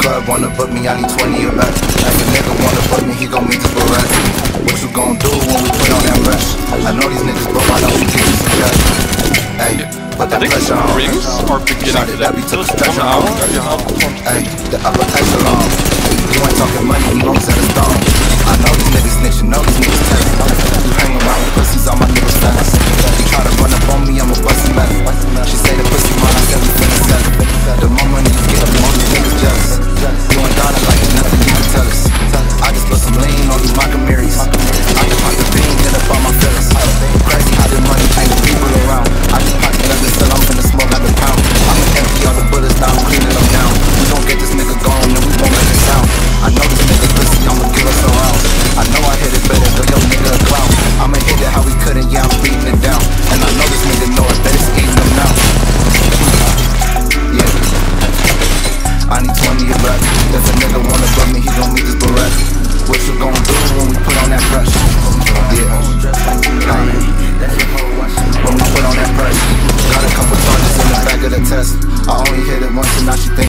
club wanna book me, I need 20 or less. If a nigga wanna book me, he gon' meet this barrette. What you gon' do when we put on that rush? I know these niggas broke, I know we give you some cash. Hey, put that pressure on. Rings are beginning that we took a stretcher on. Hey, the upper echelon. You ain't talking money, you gon' set a stone. I know these niggas snitching, know these niggas telling. You hang around with pussies, all my niggas fast. You try to run up on me, I'ma bust him out. She say the pussy mine, I said we finna sell it. The more money you get, the more these niggas jealous. You ain't got it like it's nothing you can tell us. I just put some lean on these mockeries. I just pop the bean, hit up all my fellas. Crazy how the money change the people around. I just pop another cell, I'm finna smoke out the pound. I'ma empty all the bullets, now I'm cleaning them down. We gon' get this nigga gone and we won't make it sound. I know this nigga pussy, I'ma give us a round. I know I hit it better, though your nigga a clown. I'ma hit it how we couldn't, yeah, I'm beating it down. And I know this nigga know it, bet it's eating them now. Yeah, I need 20 or less. If a nigga wanna book me, he gon' meet this barrette. What you gon' do when we put on that brush? Yeah, when we put on that brush. Got a couple charges in the back of the test. I only hit it once and now she think